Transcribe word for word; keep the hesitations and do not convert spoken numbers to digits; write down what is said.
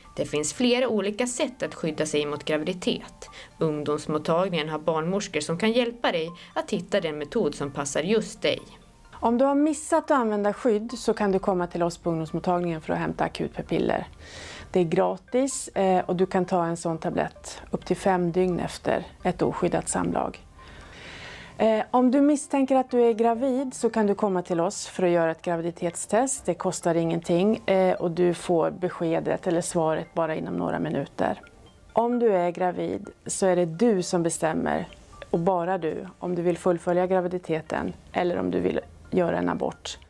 Det finns flera olika sätt att skydda sig mot graviditet. Ungdomsmottagningen har barnmorskor som kan hjälpa dig att hitta den metod som passar just dig. Om du har missat att använda skydd så kan du komma till oss på ungdomsmottagningen för att hämta akut p-piller. Det är gratis och du kan ta en sån tablett upp till fem dygn efter ett oskyddat samlag. Om du misstänker att du är gravid så kan du komma till oss för att göra ett graviditetstest. Det kostar ingenting och du får beskedet eller svaret bara inom några minuter. Om du är gravid så är det du som bestämmer, och bara du, om du vill fullfölja graviditeten eller om du vill göra en abort.